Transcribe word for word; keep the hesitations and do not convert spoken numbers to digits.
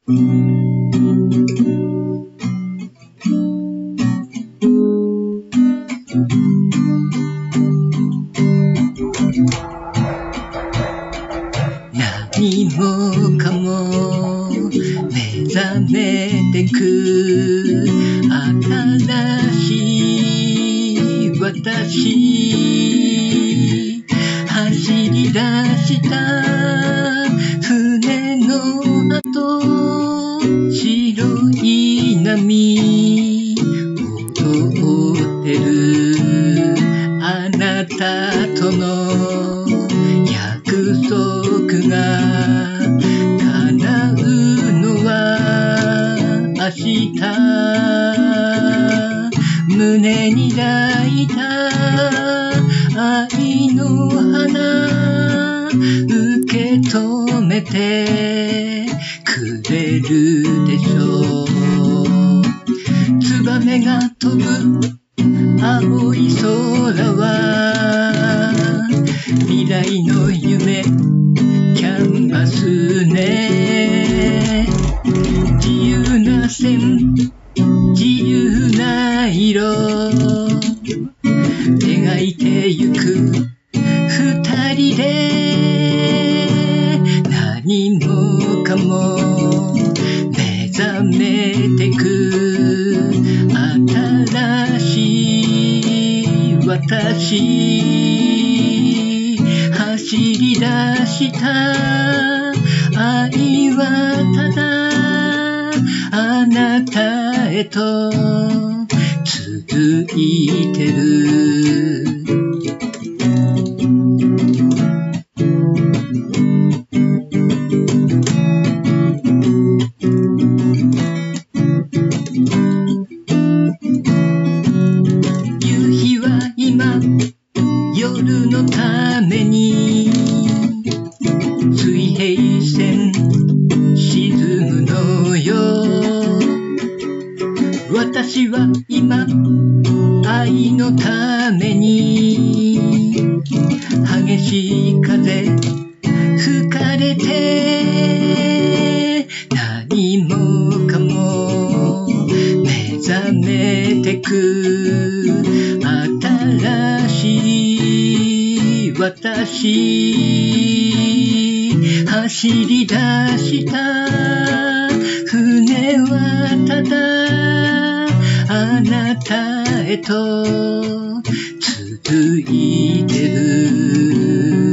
何もかも目覚めてく新しい私走り出した船の後白い波を追ってるあなたとの約束が叶うのは明日胸に抱いた愛の花受け止めてくれるでしょうツバメが飛ぶ青い空は未来の夢キャンバスね自由な線自由な色描いてゆく二人で何もかも目覚めてく新しい私走り出した愛はただあなたへと続いてる夕日は今夜のために水平線沈むのよ私は今愛のために激しい風吹かれて何もかも目覚めてく新しい私走り出した船はただあなたへと続いてる